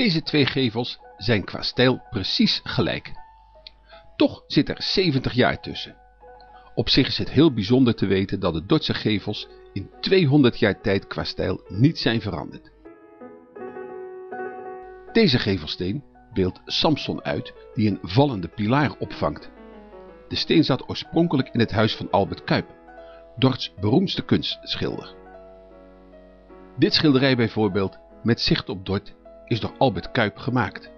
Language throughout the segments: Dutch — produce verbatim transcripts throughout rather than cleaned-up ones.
Deze twee gevels zijn qua stijl precies gelijk. Toch zit er zeventig jaar tussen. Op zich is het heel bijzonder te weten dat de Dordtse gevels in tweehonderd jaar tijd qua stijl niet zijn veranderd. Deze gevelsteen beeldt Samson uit die een vallende pilaar opvangt. De steen zat oorspronkelijk in het huis van Albert Cuyp, Dordts beroemdste kunstschilder. Dit schilderij bijvoorbeeld, met zicht op Dordt, is door Albert Cuyp gemaakt.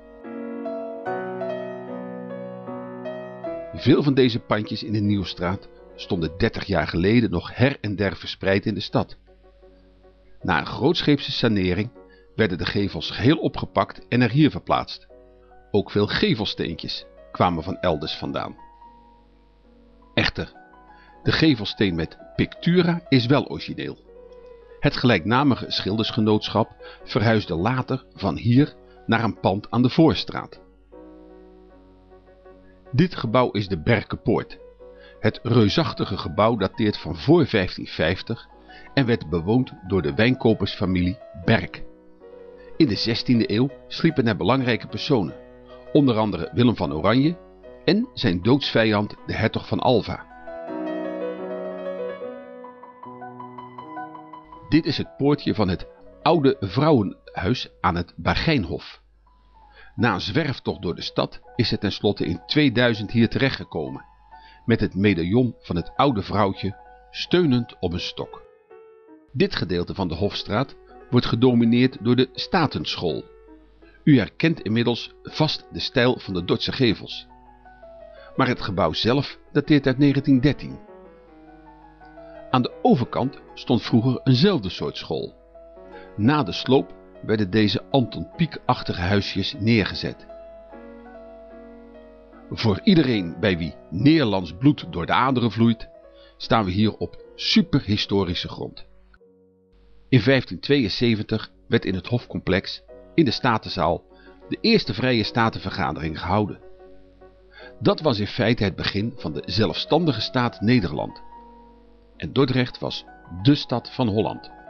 Veel van deze pandjes in de Nieuwstraat stonden dertig jaar geleden nog her en der verspreid in de stad. Na een grootscheepse sanering werden de gevels geheel opgepakt en er hier verplaatst. Ook veel gevelsteentjes kwamen van elders vandaan. Echter, de gevelsteen met pictura is wel origineel. Het gelijknamige schildersgenootschap verhuisde later van hier naar een pand aan de Voorstraat. Dit gebouw is de Berkenpoort. Het reusachtige gebouw dateert van voor vijftienvijftig en werd bewoond door de wijnkopersfamilie Berk. In de zestiende eeuw sliepen er belangrijke personen, onder andere Willem van Oranje en zijn doodsvijand de hertog van Alva. Dit is het poortje van het oude vrouwenhuis aan het Bagijnhof. Na een zwerftocht door de stad is het tenslotte in tweeduizend hier terechtgekomen, met het medaillon van het oude vrouwtje steunend op een stok. Dit gedeelte van de Hofstraat wordt gedomineerd door de Statenschool. U herkent inmiddels vast de stijl van de Dordtse gevels. Maar het gebouw zelf dateert uit negentien dertien. Aan de overkant stond vroeger eenzelfde soort school. Na de sloop werden deze Anton Pieck-achtige huisjes neergezet. Voor iedereen bij wie Nederlands bloed door de aderen vloeit, staan we hier op superhistorische grond. In vijftien tweeënzeventig werd in het hofcomplex, in de Statenzaal, de eerste vrije statenvergadering gehouden. Dat was in feite het begin van de zelfstandige staat Nederland. En Dordrecht was de stad van Holland.